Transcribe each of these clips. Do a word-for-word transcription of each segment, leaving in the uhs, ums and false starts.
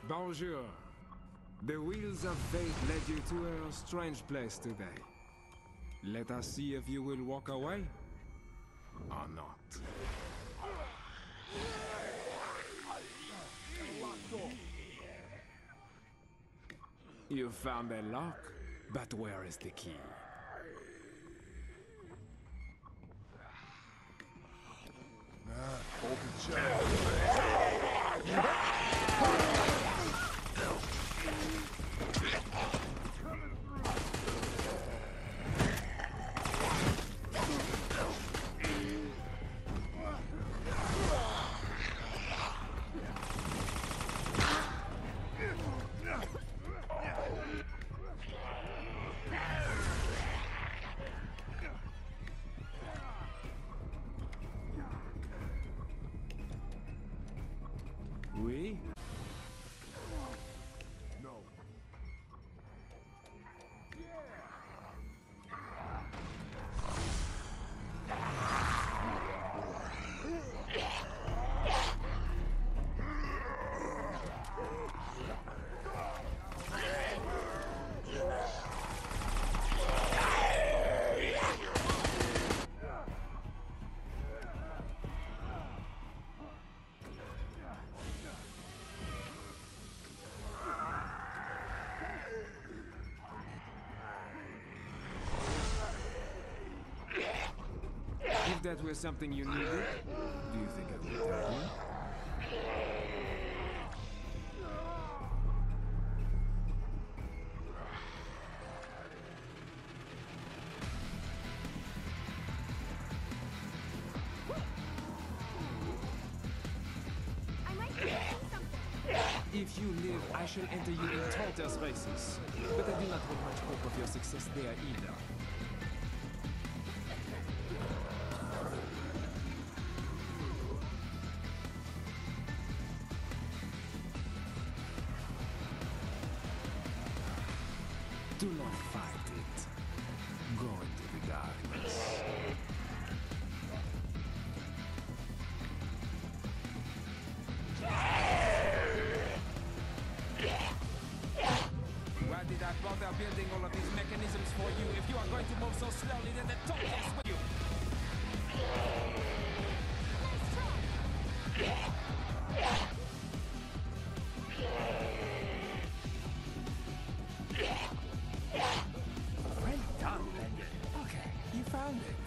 Bonjour. The wheels of fate led you to a strange place today. Let us see if you will walk away or not. You found a lock, but where is the key? Hold the chair. Oui? No. If that were something you needed, do you think I would tell you? I might be doing something. If you live, I shall enter you in total spaces. But I do not hold much hope of your success there either. Do not fight it. Go into the darkness. Why did I bother building all of these mechanisms for you if you are going to move so slowly that the darkness will you? Well done, Benyon. Okay, you found it.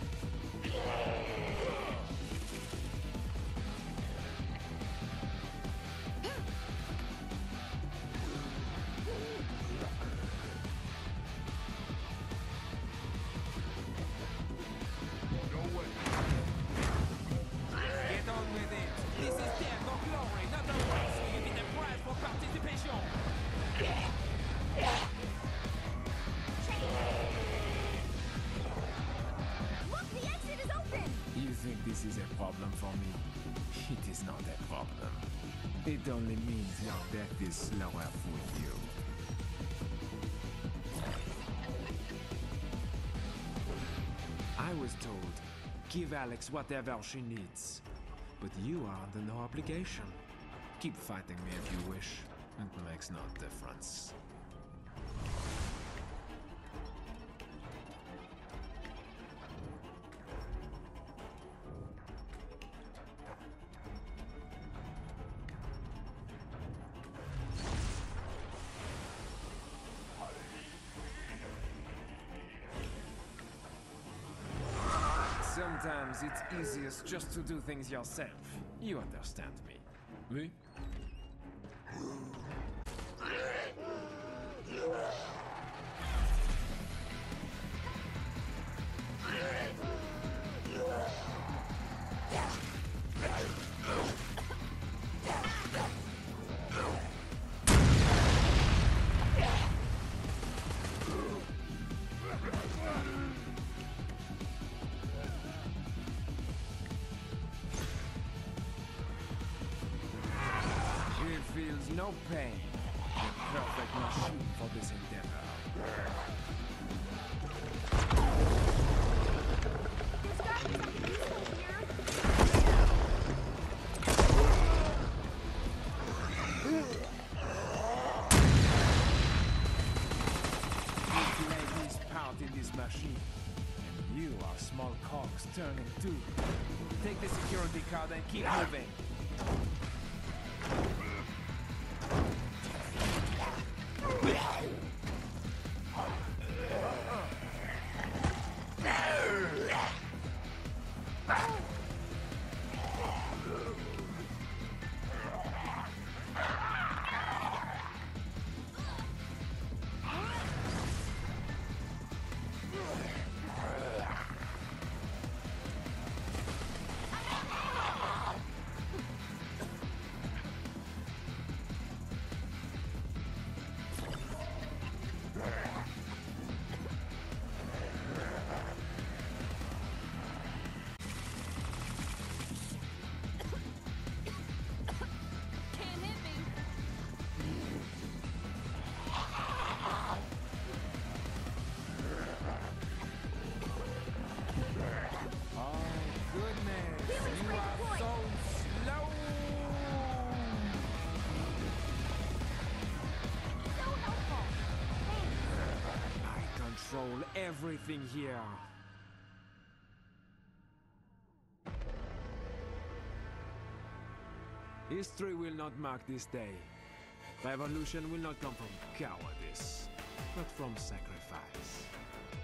No way. Get on with it. This is death or glory, not a race where you get a prize for participation. Look, the exit is open! You think this is a problem for me? It is not a problem. It only means your death is slower for you. I was told, give Alex whatever she needs. But you are under no obligation. Keep fighting me if you wish. It makes no difference. Sometimes it's easiest just to do things yourself. You understand me. Oui? He feels no pain. The perfect machine for this endeavor. There's gotta be something useful here. clock's turning too. Take the security card and keep moving. Can't hit me. Oh, goodness. Healing You spray are deployed. so slow. So helpful. Thanks. I control everything here. History will not mark this day. Revolution will not come from cowardice, but from sacrifice.